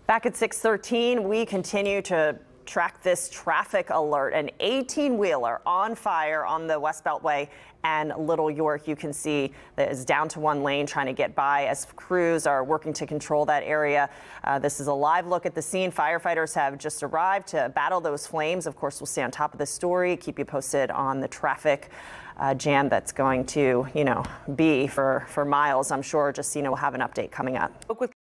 Back at 6:13, we continue to track this traffic alert. An 18-wheeler on fire on the West Beltway and Little York. You can see that is down to one lane trying to get by as crews are working to control that area. This is a live look at the scene. Firefighters have just arrived to battle those flames. Of course, we'll stay on top of this story, keep you posted on the traffic jam that's going to, be for miles, I'm sure. Just, we'll have an update coming up.